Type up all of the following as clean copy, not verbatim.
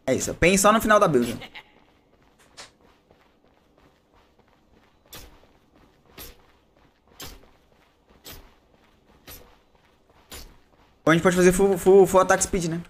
É isso, pen só no final da build. Ou a gente pode fazer full attack speed, né?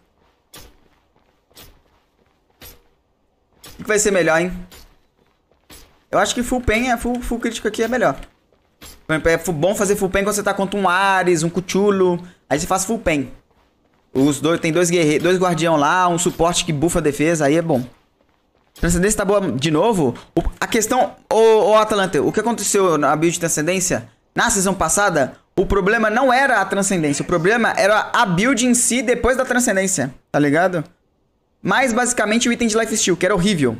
O que vai ser melhor, hein? Eu acho que full pen, full crítico aqui é melhor. É bom fazer full pen quando você tá contra um Ares, um Cthulhu. Aí você faz full pen. Tem dois guerreiros, dois guardião lá, um suporte que buffa a defesa, aí é bom. Transcendência tá boa de novo. A questão... Ô Atalanta, o que aconteceu na build de transcendência? Na sessão passada, o problema não era a transcendência. O problema era a build em si depois da transcendência. Tá ligado? Mas basicamente o item de lifesteal, que era horrível.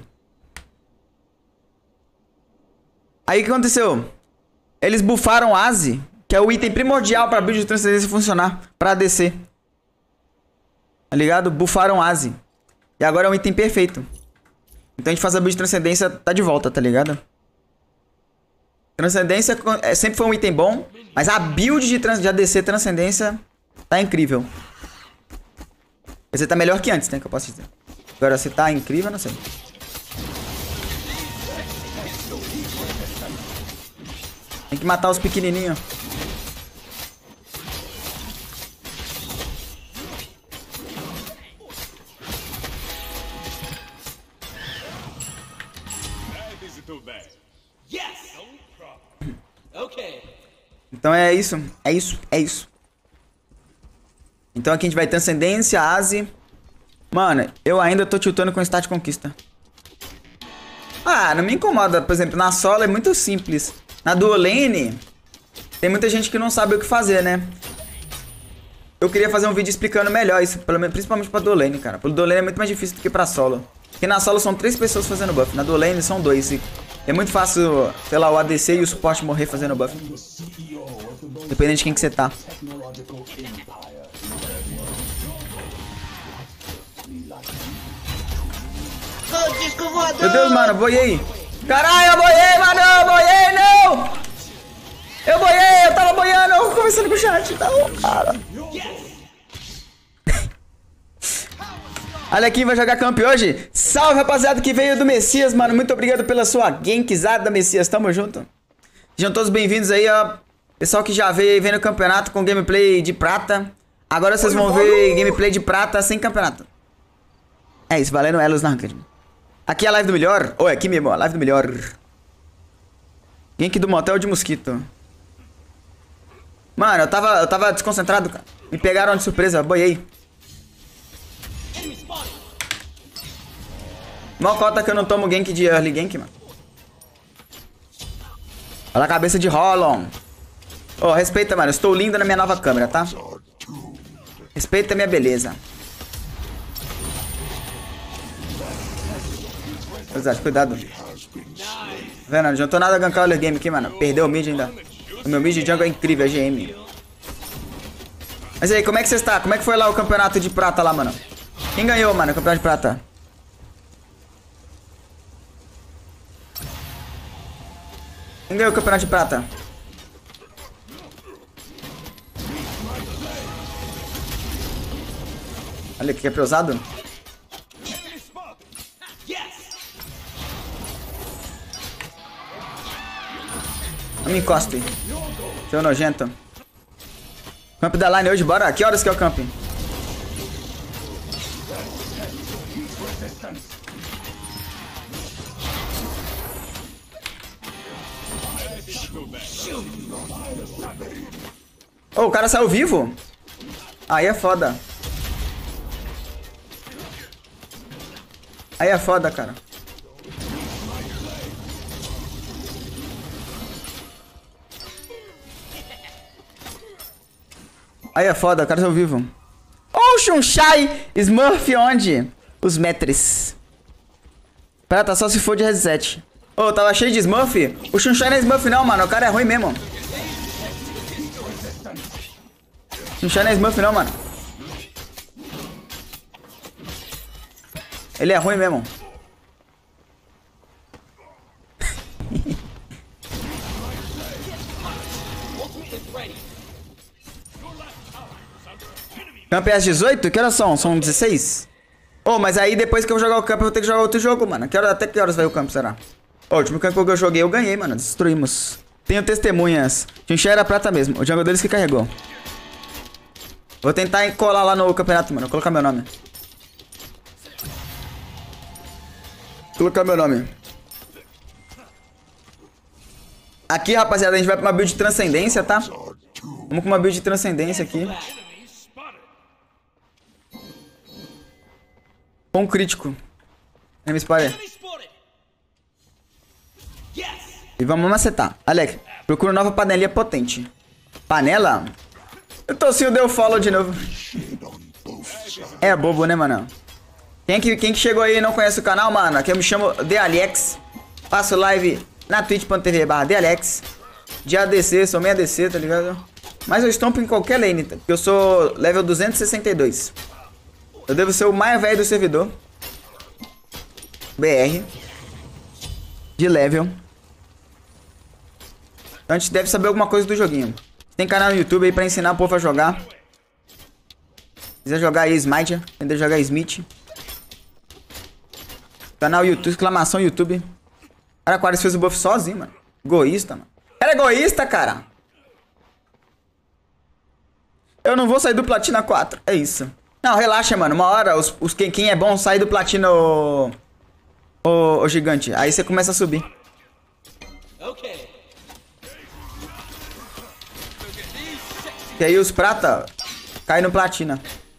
Aí o que aconteceu? Eles buffaram Aze, que é o item primordial pra build de transcendência funcionar. Pra ADC. Tá ligado? Buffaram Aze. E agora é um item perfeito. Então a gente faz a build de transcendência, tá de volta, tá ligado? Transcendência sempre foi um item bom, mas a build de ADC transcendência tá incrível. Você tá melhor que antes, né? Que eu posso dizer. Agora você tá incrível, não sei. Tem que matar os pequenininhos. Então é isso. É isso. É isso. Então aqui a gente vai Transcendência, Aze. Mano, eu ainda tô tiltando com o Stat Conquista. Ah, não me incomoda. Por exemplo, na solo é muito simples. Na dual lane, tem muita gente que não sabe o que fazer, né? Eu queria fazer um vídeo explicando melhor isso, principalmente pra dual lane, cara. Pro dual lane é muito mais difícil do que pra solo. Porque na solo são 3 pessoas fazendo buff, na dual lane são 2. E é muito fácil, sei lá, o ADC e o suporte morrer fazendo buff. Dependendo de quem que você tá. Meu Deus, mano, boiei. Caralho, eu boiei, mano, eu boiei, não! Eu boiei, eu tava boiando, conversando com o chat, não, cara. Olha quem vai jogar camp hoje. Salve, rapaziada, que veio do Messias, mano. Muito obrigado pela sua gankzada, Messias. Tamo junto. Sejam todos bem-vindos aí, ó. Pessoal que já veio no campeonato com gameplay de prata. Agora vocês vão ver gameplay de prata sem campeonato. É isso, valendo elos na ranked. Aqui é a live do melhor. Oi, aqui mesmo, a live do melhor. Gank do motel de mosquito. Mano, eu tava desconcentrado, cara. Me pegaram de surpresa, boiei. Mó cota que eu não tomo gank de early gank, mano. Olha a cabeça de Rollon. Ô, respeita, mano. Eu estou lindo na minha nova câmera, tá? Respeita a minha beleza. Cuidado. Vendo? Não adiantou nada gankar o early game aqui, mano. Perdeu o mid ainda. O meu mid de jungle é incrível, é GM. Mas aí, como é que você está? Como é que foi lá o campeonato de prata lá, mano? Quem ganhou, mano, o campeonato de prata? Quem ganhou o campeonato de prata? Olha que é preusado. Não me encoste. Seu nojento. Camp da line hoje, bora. Que horas que é o camp? Oh, o cara saiu vivo? Aí é foda. Aí é foda, cara. Aí é foda, o cara saiu vivo. Oh, Shunshai! Smurf onde? Os metres. Prata só se for de reset. Ô, tava cheio de Smurf? O Shunshai não é Smurf não, mano. O cara é ruim mesmo. Shunshai não é Smurf não, mano. Ele é ruim mesmo. Camp é às 18? Que horas são? São 16? Ô, mas aí depois que eu jogar o campo, eu vou ter que jogar outro jogo, mano. Até que horas vai o campo, será? Ô, o último campo que eu joguei, eu ganhei, mano. Destruímos. Tenho testemunhas. Tinha era prata mesmo. O jungle deles que carregou. Vou tentar colar lá no campeonato, mano. Vou colocar meu nome. Colocar meu nome. Aqui, rapaziada, a gente vai pra uma build de transcendência, tá? Vamos com uma build de transcendência aqui. Com crítico. Me espalha. E vamos macetar. Alex, procura nova panelinha potente. Panela? O Tocinho deu follow de novo. É bobo, né, mano? Quem que chegou aí e não conhece o canal, mano? Aqui eu me chamo TheAlex. Faço live na twitch.tv/TheAlex. De ADC, sou meio ADC, tá ligado? Mas eu estompo em qualquer lane, tá? Porque eu sou level 262. Eu devo ser o mais velho do servidor. BR. De level. Então a gente deve saber alguma coisa do joguinho. Tem canal no YouTube aí pra ensinar o povo a jogar. Se quiser jogar aí Smite, aprender a jogar Smith. Canal YouTube, exclamação YouTube. Cara, Aquarius fez o buff sozinho, mano. Egoísta, mano. Era egoísta, cara. Eu não vou sair do Platina 4. É isso. Não, relaxa, mano. Uma hora, quem é bom sai do Platina, o gigante. Aí você começa a subir. E aí os prata caem no Platina.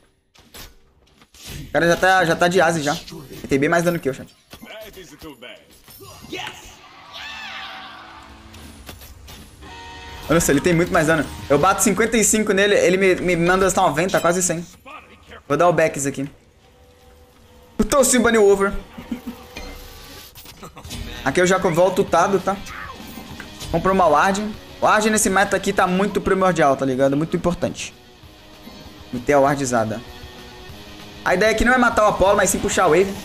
O cara já tá de Asi já. Ele tem bem mais dano que eu, chat. Nossa, ele tem muito mais dano. Eu bato 55 nele, ele me manda 90, quase 100. Vou dar o backs aqui. O Tocinho baniu over. Aqui eu já volto tutado, tá? Comprou uma ward. O ward nesse meta aqui tá muito primordial, tá ligado? Muito importante. Meter a wardizada. A ideia aqui não é matar o Apollo, mas sim puxar a wave.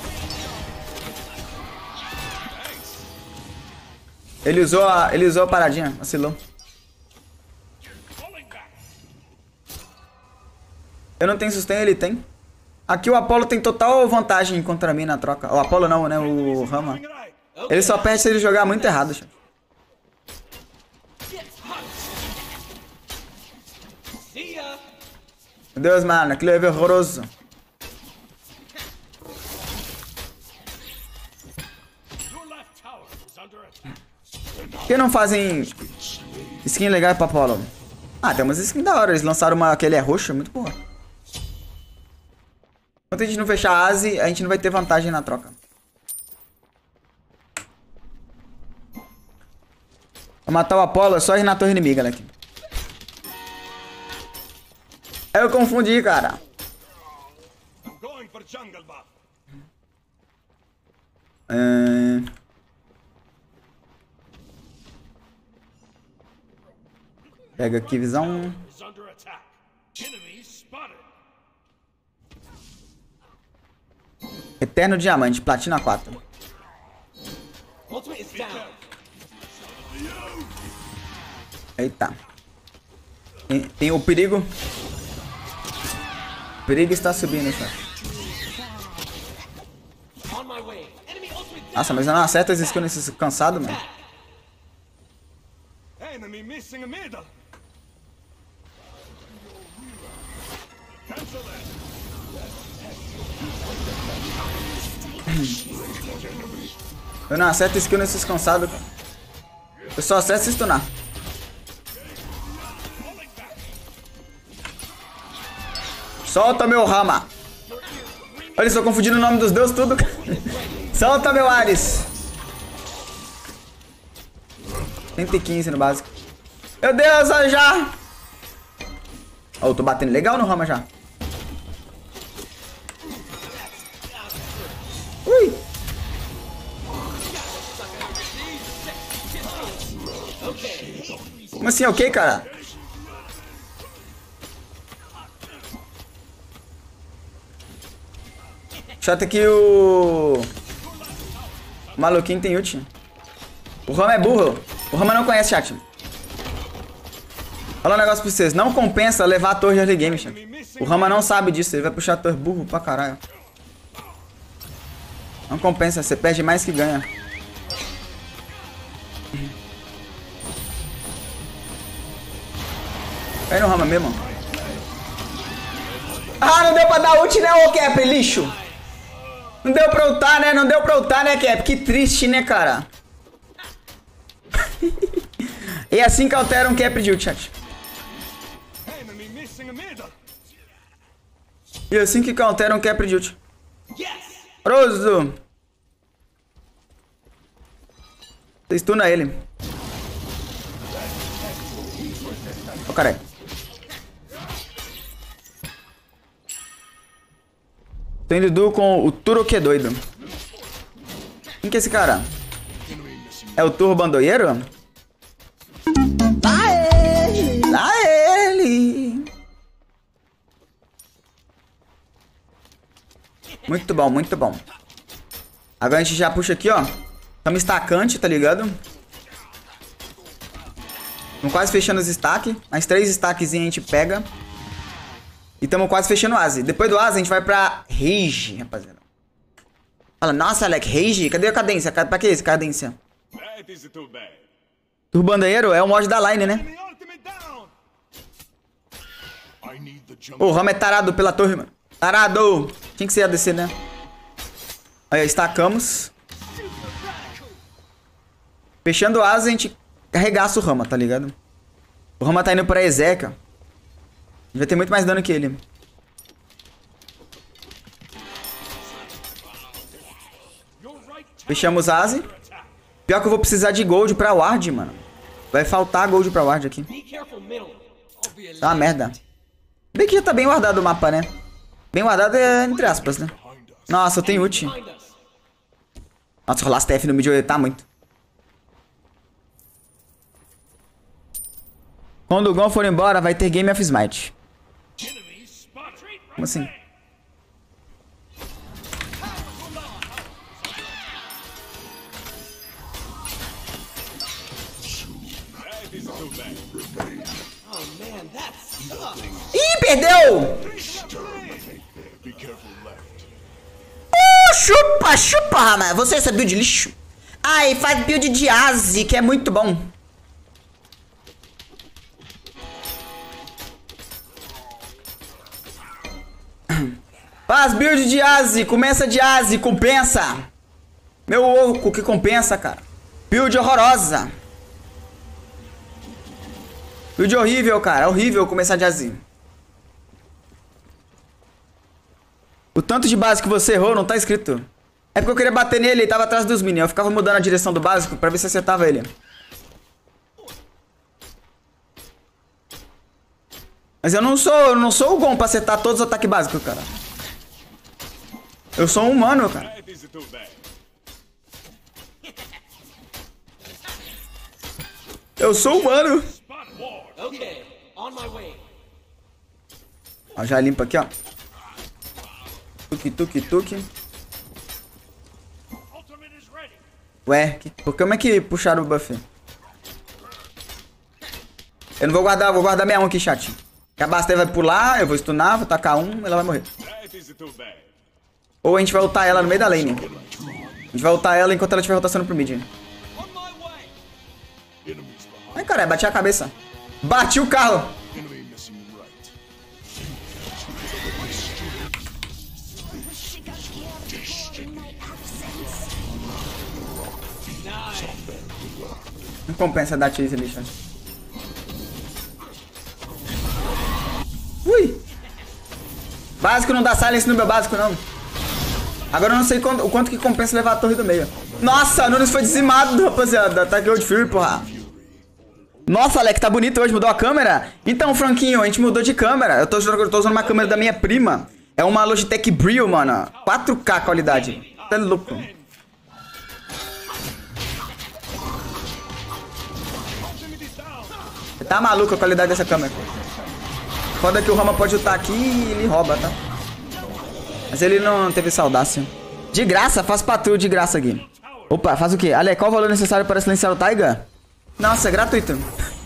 Ele usou a paradinha, vacilou. Eu não tenho sustain, ele tem. Aqui o Apollo tem total vantagem contra mim na troca. O Apollo não, né? O Rama. Ele só perde se ele jogar muito errado, chat. Meu Deus, mano, aquilo é horroroso. Por que não fazem skin legal pra Apollo? Ah, tem umas skins da hora. Eles lançaram uma que ele é roxo, muito boa. Enquanto a gente não fechar a Asi, a gente não vai ter vantagem na troca. Vou matar o Apollo, é só ir na torre inimiga, né? Eu confundi, cara. Pega aqui, visão. Eterno Diamante, Platina 4. Eita. Tem o perigo. O perigo está subindo, cara. Nossa, mas eu não acerto as skills nesse cansado, mano. Eu não acerto skill nesses cansados, cara. Eu só acerto se stunar. Solta meu Rama. Olha, estou confundindo o nome dos deuses tudo. Solta meu Ares. 115 no básico. Meu Deus, olha já. Ó, eu tô batendo legal no Rama já. Ui. Como assim, ok, cara? Chato que o maluquinho tem ult. O Rama é burro. O Rama não conhece, chat. Fala um negócio pra vocês. Não compensa levar a torre early game, chat. O Rama não sabe disso. Ele vai puxar a torre burro pra caralho. Não compensa, você perde mais que ganha. Vai no Rama mesmo. Ah, não deu pra dar ult, né, ô Cap, lixo? Não deu pra ultar, né? Não deu pra ultar, né, Cap? Que triste, né, cara? E assim que altera um Cap de ult, chat. E assim que altera um Cap de ult. Roso! Você stuna ele. Ô, caralho. Tô indo duo com o Turo que é doido. Quem que é esse cara? É o Turbo Bandoeiro? Lá ele! Lá ele! Muito bom, muito bom. Agora a gente já puxa aqui, ó. Estamos estacante, tá ligado? Estamos quase fechando os stacks. Mais 3 stackzinhos a gente pega. E estamos quase fechando o Asi. Depois do Asi a gente vai pra Rage, rapaziada. Fala, nossa, Alec, Rage? Cadê a cadência? Pra que isso, cadência? Turbandeiro é o mod da line, né? O Rama é tarado pela torre, mano. Tarado! Tinha que ser ADC, né? Aí, estacamos. Fechando o Asi, a gente arregaça o Rama, tá ligado? O Rama tá indo pra Ezeca. Vai ter muito mais dano que ele. Fechamos Asi. Pior que eu vou precisar de gold pra ward, mano. Vai faltar gold pra ward aqui. Tá uma merda. Bem que já tá bem guardado o mapa, né? Bem guardado é entre aspas, né? Nossa, eu tenho ult. Nossa, rolar TF no mid eu ia tá muito. Quando o Gon for embora, vai ter Game of Smite. Como assim? Ih, perdeu! Chupa, chupa, Rama. Você essa build de lixo. Ai, faz build de Asi, que é muito bom. Faz build de Asi, começa de Asi, compensa. Meu oco que compensa, cara. Build horrorosa. Build horrível, cara. É horrível começar de Asi. O tanto de base que você errou não tá escrito. É porque eu queria bater nele, ele tava atrás dos minions. Eu ficava mudando a direção do básico pra ver se acertava ele. Mas eu não sou o Gon pra acertar todos os ataques básicos, cara. Eu sou um humano, cara. Eu sou humano. Ó, já limpa aqui, ó. Tuque, tuque, tuque. Ué, como é que puxaram o buff? Eu não vou guardar minha 1 aqui, chat. Que a Basta vai pular, eu vou stunar, vou tacar 1, ela vai morrer. Ou a gente vai ultar ela no meio da lane. A gente vai ultar ela enquanto ela estiver rotacionando pro mid. Ai, caralho, bati a cabeça. Bati o carro. Não compensa dar chase ali, chat. Ui! Básico não dá silence no meu básico, não. Agora eu não sei o quanto que compensa levar a torre do meio. Nossa, a Nunes foi dizimado, rapaziada. Tá Gold Fury, porra. Nossa, Alec, tá bonito hoje. Mudou a câmera? Então, Franquinho, a gente mudou de câmera. Eu tô usando uma câmera da minha prima. É uma Logitech Brio, mano. 4K qualidade. Tá louco. Tá maluco a qualidade dessa câmera. Foda que o Rama pode ultar aqui e ele rouba, tá? Mas ele não teve essa audácia. De graça? Faz patrulha de graça aqui. Opa, faz o quê? Ale, qual o valor necessário para silenciar o Taiga? Nossa, é gratuito.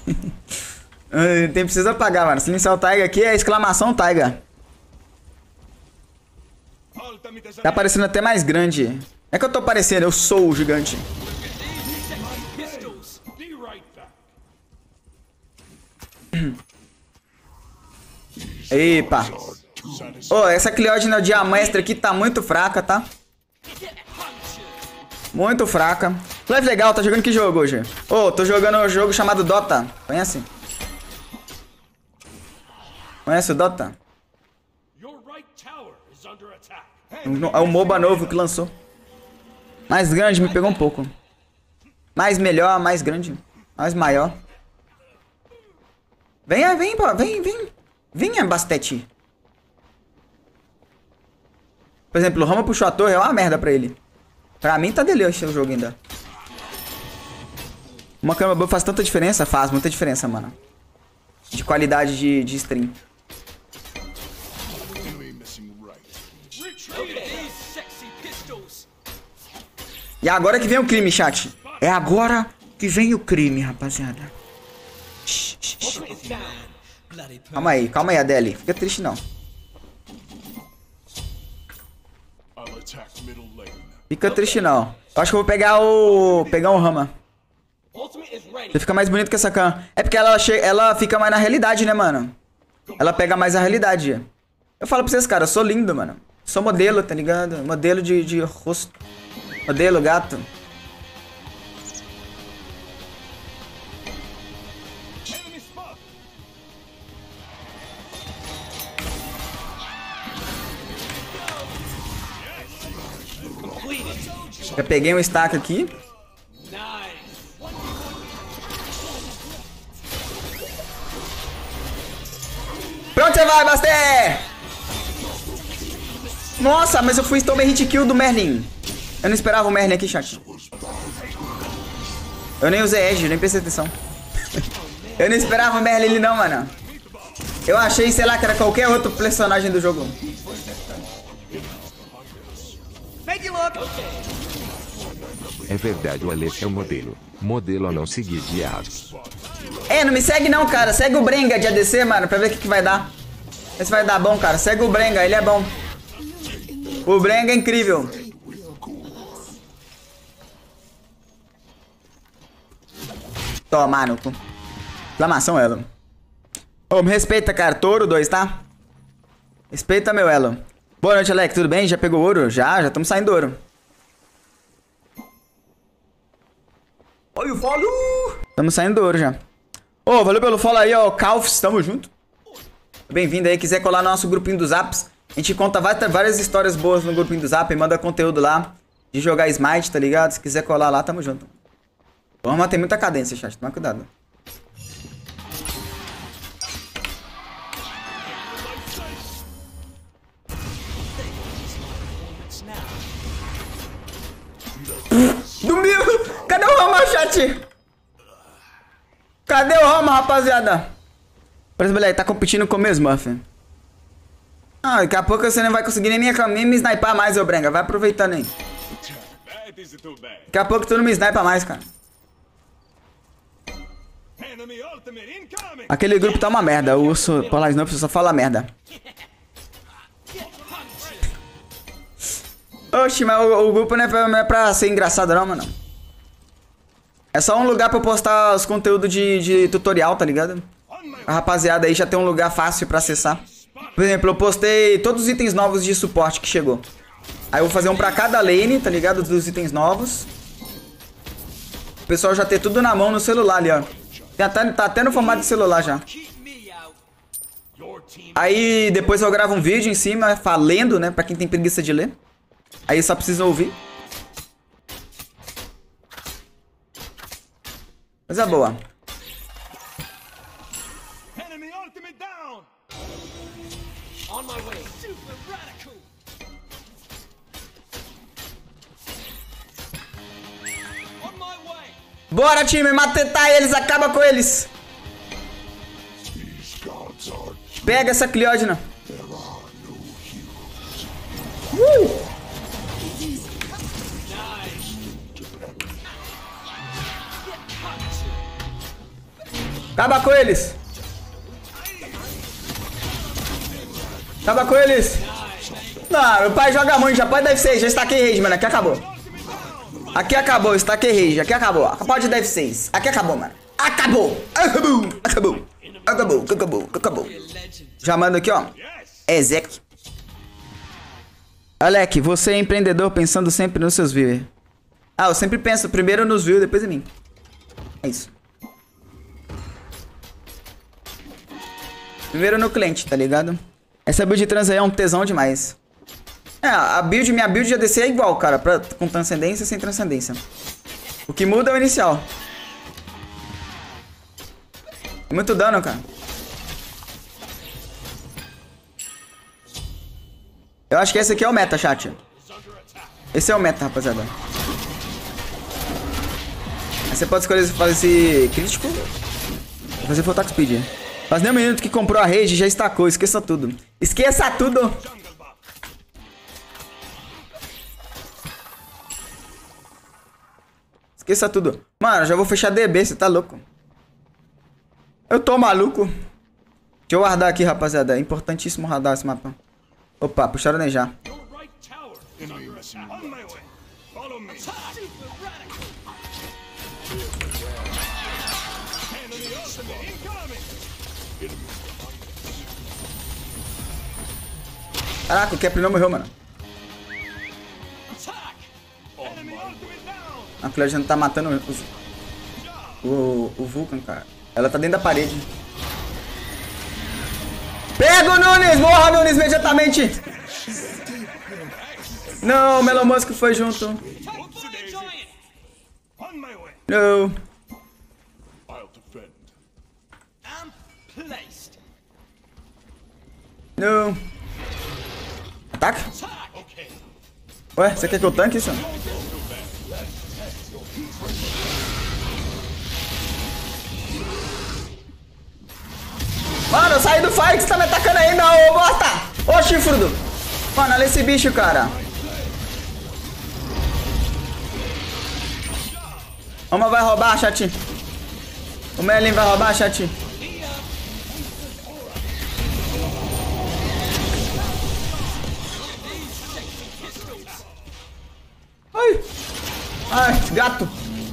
Tem precisa pagar, mano. Silenciar o Taiga aqui é exclamação Taiga. Tá parecendo até mais grande. É que eu tô parecendo, eu sou o gigante. Epa. Ô, essa Cleodina Diamestre aqui tá muito fraca, tá? Muito fraca. Live legal, tá jogando que jogo hoje? Ô, tô jogando um jogo chamado Dota. Conhece? Conhece o Dota? É o MOBA novo que lançou. Mais grande, me pegou um pouco. Mais melhor, mais grande. Mais maior. Venha, vem, pô. Vem. Venha, Bastete. Por exemplo, o Rama puxou a torre, é uma merda pra ele. Pra mim tá delícia o jogo ainda. Uma câmera boa faz tanta diferença? Faz muita diferença, mano. De qualidade de stream. E agora que vem o crime, chat. É agora que vem o crime, rapaziada. Calma aí, Adele. Fica triste, não. Fica triste, não. Eu acho que eu vou pegar um Rama. Você fica mais bonito que essa Khan. É porque ela fica mais na realidade, né, mano? Ela pega mais a realidade. Eu falo pra vocês, cara, eu sou lindo, mano. Sou modelo, tá ligado? Modelo de rosto. Modelo, gato. Já peguei um stack aqui. Pra onde você vai, Basté? Nossa, mas eu tomei hit kill do Merlin. Eu não esperava o Merlin aqui, chat. Eu nem usei Edge, nem prestei atenção. Eu não esperava o Merlin ali não, mano. Eu achei, sei lá, que era qualquer outro personagem do jogo. É verdade, o Alex é o modelo. Modelo a não seguir viados. É, não me segue não, cara. Segue o Brenga de ADC, mano, pra ver o que vai dar. Vê se vai dar bom, cara. Segue o Brenga, ele é bom. O Brenga é incrível. Toma, no cu. Exclamação, Elo. Ô, me respeita, cara. Touro 2, tá? Respeita, meu Elo. Boa noite, Alex. Tudo bem? Já pegou ouro? Já estamos saindo do ouro. Olha o follow! Estamos saindo do ouro já. Ô, valeu pelo follow aí, ó. Calfs, tamo junto. Bem-vindo aí. Quiser colar no nosso grupinho dos apps. A gente conta várias histórias boas no grupinho do Zap e manda conteúdo lá de jogar Smite, tá ligado? Se quiser colar lá, tamo junto. Vamos manter muita cadência, chat. Toma cuidado. Dormiu! Cadê o Roma, chat? Cadê o Roma, rapaziada? Por exemplo, ele tá competindo com o meu Smurf. Ah, daqui a pouco você não vai conseguir nem me sniper mais, ô Brenga. Vai aproveitando aí. Daqui a pouco tu não me sniper mais, cara. Aquele grupo tá uma merda. O urso Polar Snoop só fala merda. Oxi, mas o grupo não é pra ser engraçado não, mano. É só um lugar pra eu postar os conteúdos de tutorial, tá ligado? A rapaziada aí já tem um lugar fácil pra acessar. Por exemplo, eu postei todos os itens novos de suporte que chegou. Aí eu vou fazer um pra cada lane, tá ligado? Dos itens novos. O pessoal já ter tudo na mão no celular ali, ó. Tá até no formato de celular já. Aí depois eu gravo um vídeo em cima, falando, né? Pra quem tem preguiça de ler. Aí só precisa ouvir. Coisa boa. Bora, time, matetar eles, acaba com eles. Pega essa Cleodina. Acaba com eles. Acaba com eles. Não, meu pai joga muito, já pode deve ser, já estaquei rage, mano, aqui acabou. Aqui acabou, Stack Rage. Aqui acabou. Pode Dev 6. Aqui acabou, mano. Acabou. Acabou. Já mando aqui, ó. Ezek. Alec, você é empreendedor pensando sempre nos seus viewers. Ah, eu sempre penso primeiro nos views, depois em mim. É isso. Primeiro no cliente, tá ligado? Essa build de trans aí é um tesão demais. É, minha build de ADC é igual, cara. Com transcendência e sem transcendência. O que muda é o inicial. É muito dano, cara. Eu acho que esse aqui é o meta, chat. Esse é o meta, rapaziada. Aí você pode escolher fazer esse crítico. Vou fazer full attack speed. Faz nem um minuto que comprou a rage e já estacou. Esqueça tudo. Esqueça tudo. Esqueça tudo. Mano, já vou fechar DB, você tá louco. Eu tô maluco. Deixa eu guardar aqui, rapaziada. É importantíssimo guardar esse mapa. Opa, puxaram nem já. Caraca, o Cap não morreu, mano. A Cleo já não tá matando o Vulcan, cara. Ela tá dentro da parede. Pega o Nunes! Morra, Nunes, imediatamente! Não, o Melon Musk foi junto. Não. Não. Ataca? Ué, você quer que eu tanque isso? Mano, eu saí do fight, você tá me atacando ainda, ô bosta! Ô chifrudo! Mano, olha esse bicho, cara. Uma vai roubar, chat. O Merlin vai roubar, chat. Ai! Ai, gato!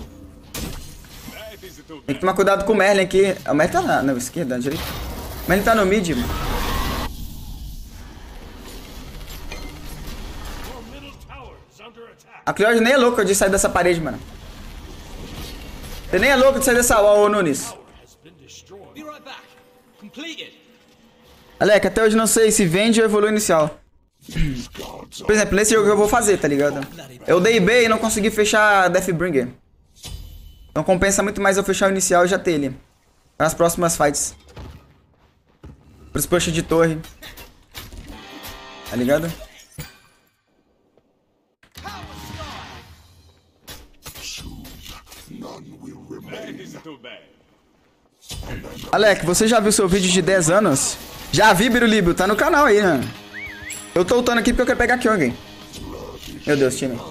Tem que tomar cuidado com o Merlin aqui. O Merlin tá na esquerda, na direita. O Merlin tá no mid, mano. A Cleode nem é louca de sair dessa parede, mano. Você nem é louco de sair dessa wall, ô Nunes. Alec, até hoje não sei se vende ou evolui inicial. Por exemplo, nesse jogo que eu vou fazer, tá ligado? Eu dei B e não consegui fechar Deathbringer. Então compensa muito mais eu fechar o inicial e já ter ele. Nas próximas fights. Pros push de torre. Tá ligado? Alec, você já viu seu vídeo de 10 anos? Já vi, Birulíbio. Tá no canal aí, né? Eu tô lutando aqui porque eu quero pegar aqui alguém. Meu Deus, time.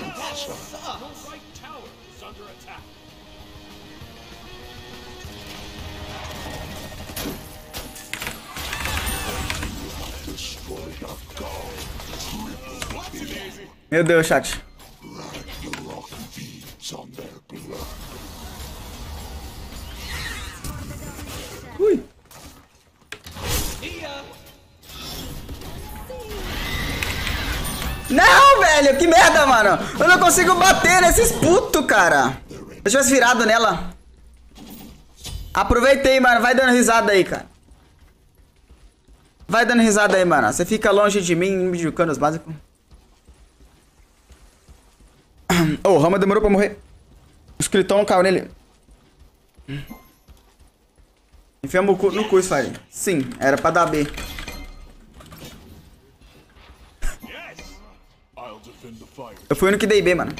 Meu Deus, chat. Ui. Não, velho, que merda, mano. Eu não consigo bater nesses putos, cara. Se eu tivesse virado nela. Aproveitei, mano. Vai dando risada aí, cara. Vai dando risada aí, mano. Você fica longe de mim, me jucando os básicos. Oh, o Rama demorou pra morrer. O escritão caiu nele. Enfiamos no cu, Fire. Sim, era pra dar B. Eu fui o único que dei B, mano.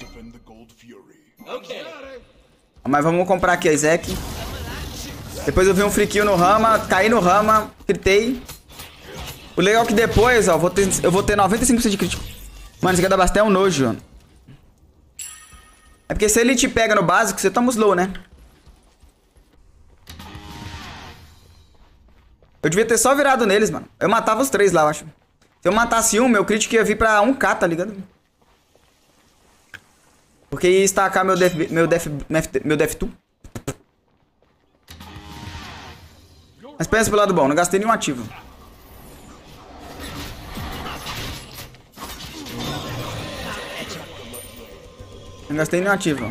Mas vamos comprar aqui a Isaac. Depois eu vi um free kill no Rama, caí no Rama, critei. O legal é que depois, ó, eu vou ter 95% de crítico. Mano, esse cada Basté é um nojo. É porque se ele te pega no básico, você toma slow, né? Eu devia ter só virado neles, mano. Eu matava os três lá, eu acho. Se eu matasse um, meu crítico ia vir pra 1k, tá ligado? Porque ia estacar meu Def 2. Mas pensa pelo lado bom, não gastei nenhum ativo. Não gastei nenhum ativo.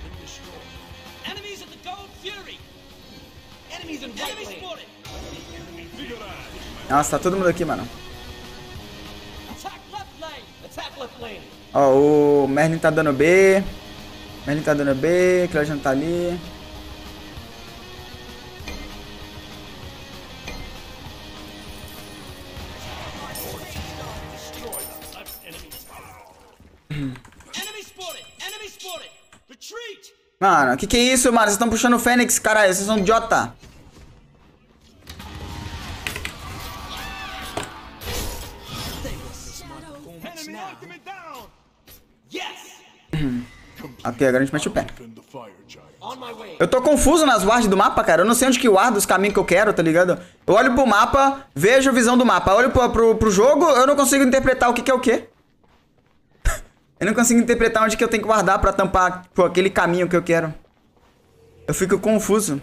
Nossa, tá todo mundo aqui, mano. Ó, o Merlin tá dando B. Merlin tá dando B. Cláudio não tá ali. Mano, que é isso, mano? Vocês estão puxando o Fênix, caralho. Vocês são idiota. Ok, agora a gente mete o pé. Eu tô confuso nas wards do mapa, cara. Eu não sei onde que guarda os caminhos que eu quero, tá ligado? Eu olho pro mapa, vejo a visão do mapa. Eu olho pro jogo, eu não consigo interpretar o que é o quê. Eu não consigo interpretar onde que eu tenho que guardar pra tampar aquele caminho que eu quero. Eu fico confuso.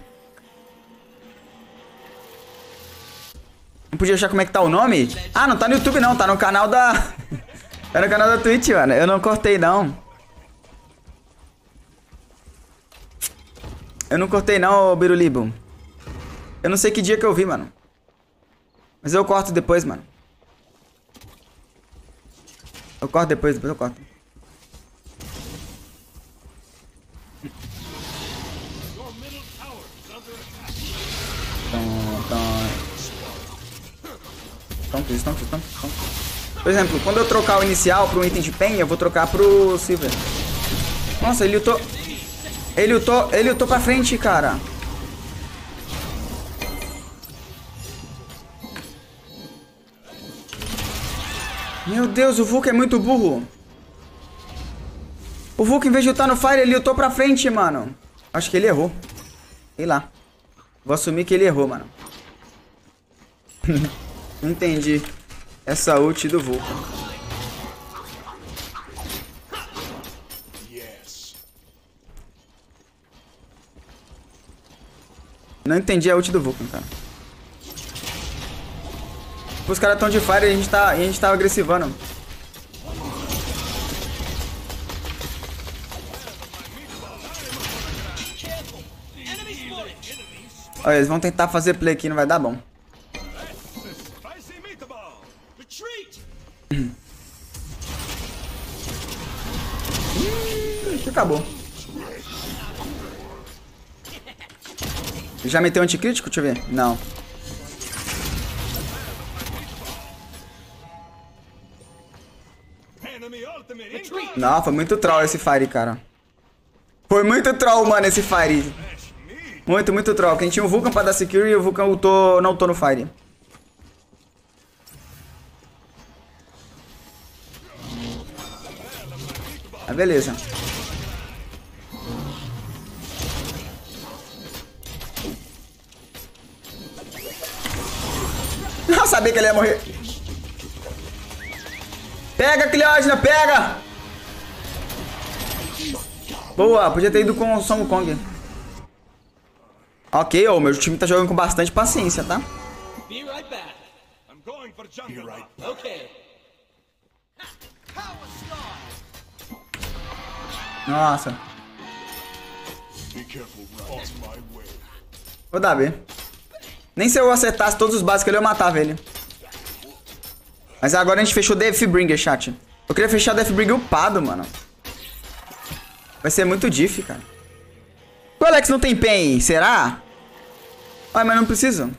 Não podia achar como é que tá o nome? Ah, não tá no YouTube não, tá no canal da... Tá no canal da Twitch, mano. Eu não cortei não. Eu não cortei não, Birulibo. Eu não sei que dia que eu vi, mano. Mas eu corto depois, mano. Eu corto depois eu corto. Então. Por exemplo, quando eu trocar o inicial pro item de pen, eu vou trocar pro Silver. Nossa, ele lutou... Ele lutou pra frente, cara. Meu Deus, o Vulcan é muito burro. O Vulcan, em vez de lutar no Fire, ele lutou pra frente, mano. Acho que ele errou. Sei lá. Vou assumir que ele errou, mano. Não entendi essa ult do Vulcan. Não entendi a ult do Vulcan, cara. Os caras estão de Fire e a gente tá agressivando. Olha, eles vão tentar fazer play aqui, não vai dar bom. Acabou. Já meteu anticrítico? Deixa eu ver. Não. Não, foi muito troll esse Fire, cara. Foi muito troll, mano, esse Fire. Muito troll. Quem tinha o Vulcan pra dar secure e o Vulcan não ultou no Fire. Ah, beleza. Não sabia que ele ia morrer. Pega, Cleosna, pega! Boa, podia ter ido com o Song Kong. Ok, o meu time tá jogando com bastante paciência, tá? Nossa. Vou dar B. Nem se eu acertasse todos os básicos ali, eu matava ele. Mas agora a gente fechou o Deathbringer, chat. Eu queria fechar o Deathbringer upado, mano. Vai ser muito diff, cara. O Alex não tem pen, será? Ai, mas não preciso.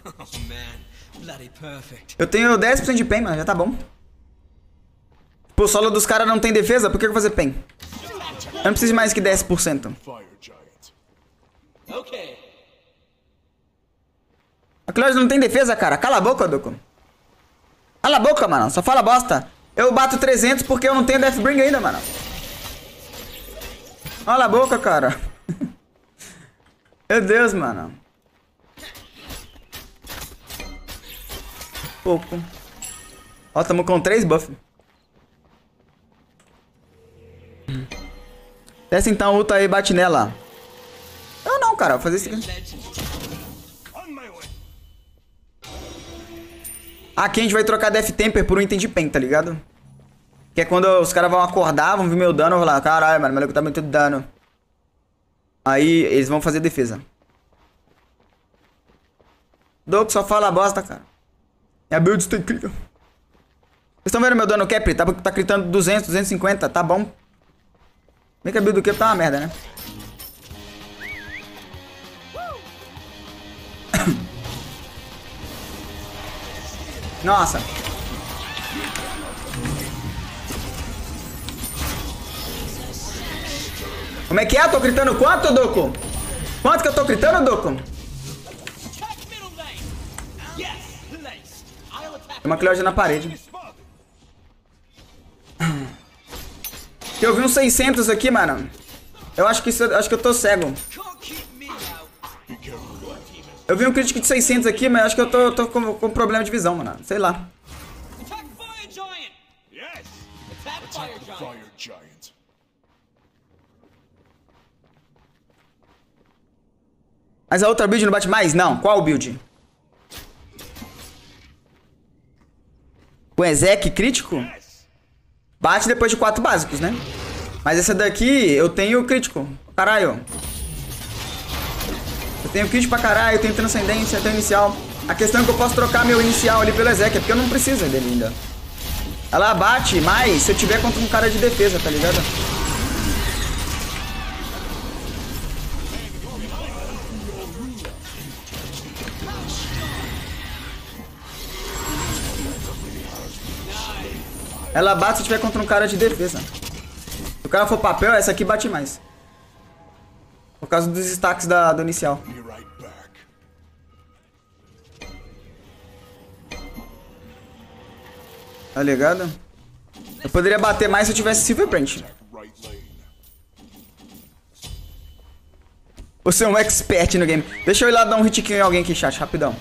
Eu tenho 10% de pen, mano, já tá bom. Pô, o solo dos caras não tem defesa, por que eu vou fazer pen? Eu não preciso de mais que 10%. A Cláudia não tem defesa, cara. Cala a boca, Doku. Cala a boca, mano. Só fala bosta. Eu bato 300 porque eu não tenho Deathbringer ainda, mano. Cala a boca, cara. Meu Deus, mano. Pouco. Ó, tamo com 3 buff. Desce então, ulta aí, bate nela. Eu não, cara. Vou fazer isso aqui. Aqui a gente vai trocar Death Temper por um item de pen, tá ligado? Que é quando os caras vão acordar, vão ver meu dano, eu vou falar, caralho, mano, o maluco tá muito dano. Aí eles vão fazer defesa. Doug só fala bosta, cara. Minha build está incrível. Vocês estão vendo meu dano cap? Tá gritando 200, 250, tá bom. Bem que a build do cap tá uma merda, né? Nossa. Como é que é? Eu tô gritando quanto, Doku? Quanto que eu tô gritando, Doku? Tem uma Cleode na parede. Eu vi uns 600 aqui, mano. Eu acho que eu tô cego. Eu vi um crítico de 600 aqui, mas acho que eu tô com problema de visão, mano. Sei lá. Mas a outra build não bate mais? Não. Qual build? O Ezek crítico? Bate depois de 4 básicos, né? Mas essa daqui eu tenho crítico. Caralho. Eu tenho crítico pra caralho, eu tenho transcendência, eu tenho inicial. A questão é que eu posso trocar meu inicial ali pelo Ezek, é porque eu não preciso dele ainda. Ela bate mais se eu tiver contra um cara de defesa, tá ligado? Ela bate se tiver contra um cara de defesa. Se o cara for papel, essa aqui bate mais. Por causa dos stacks do inicial. Tá ligado? Eu poderia bater mais se eu tivesse Silverbrand. Você é um expert no game. Deixa eu ir lá dar um hit kill em alguém aqui, chat, rapidão.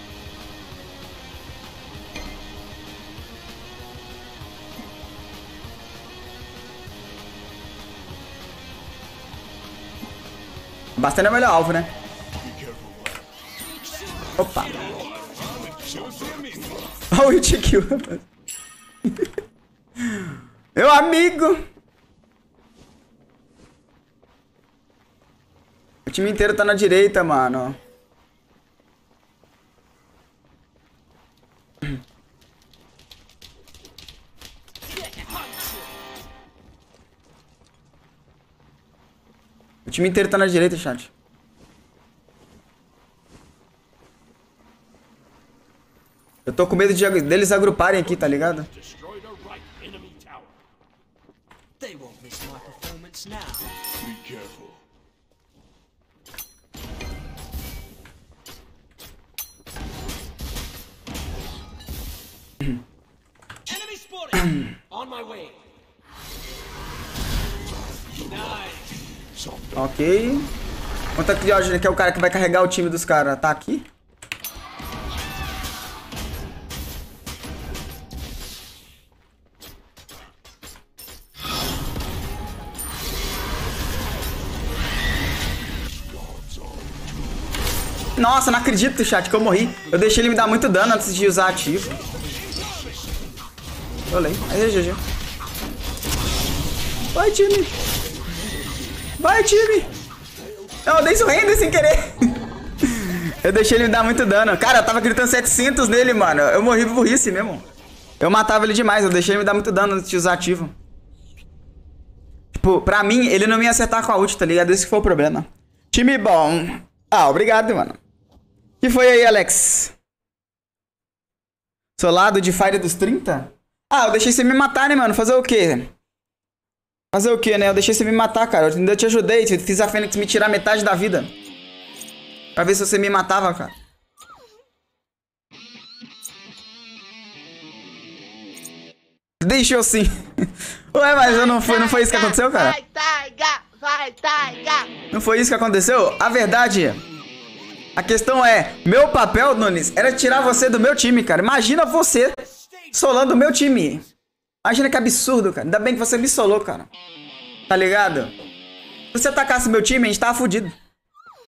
Bastante é o melhor alvo, né? Opa. Olha o hit kill. Meu amigo. O time inteiro tá na direita, mano. O time inteiro tá na direita, chat. Eu tô com medo deles agruparem aqui, tá ligado? Ok. Conta que Diógenes, que é o cara que vai carregar o time dos caras, tá aqui? Nossa, não acredito, chat, que eu morri. Eu deixei ele me dar muito dano antes de usar ativo. Olhei. Aí, GG. Vai, time. Vai, time. Não, eu dei surrender sem querer. Eu deixei ele me dar muito dano. Cara, eu tava gritando 700 nele, mano. Eu morri por burrice mesmo. Eu matava ele demais. Eu deixei ele me dar muito dano antes de usar ativo. Tipo, pra mim, ele não me ia acertar com a ult, tá ligado? Esse que foi o problema. Time bom. Ah, obrigado, mano. O que foi aí, Alex? Solado de Fire dos 30? Ah, eu deixei você me matar, né, mano? Fazer o quê? Fazer o quê, né? Eu deixei você me matar, cara. Eu ainda te ajudei. Fiz a Fênix me tirar metade da vida. Pra ver se você me matava, cara. Deixou sim. Ué, mas eu não foi isso que aconteceu, cara? Não foi isso que aconteceu? A verdade... A questão é, meu papel, Nunes, era tirar você do meu time, cara. Imagina você solando o meu time. Imagina que absurdo, cara. Ainda bem que você me solou, cara. Tá ligado? Se você atacasse meu time, a gente tava fudido.